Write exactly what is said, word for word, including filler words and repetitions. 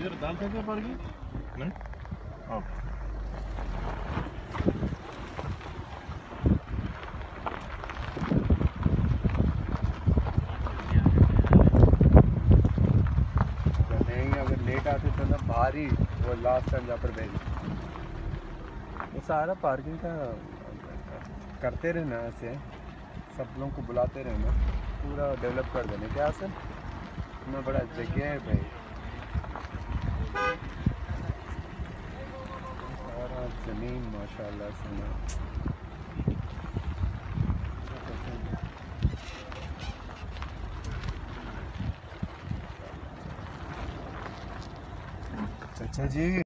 इधर डाल सकते हैं पार्किंग नहीं? ओके नहीं, अगर लेट आते तो ना बाहर ही वो लास्ट टाइम जहाँ पर भेज वो सारा पार्किंग का करते रहना, ऐसे सब लोगों को बुलाते रहना, पूरा डेवलप कर देने। क्या सर इतना बड़ा जगह है भाई, सारा ज़मीन माशाल्लाह से ना। चाचा जी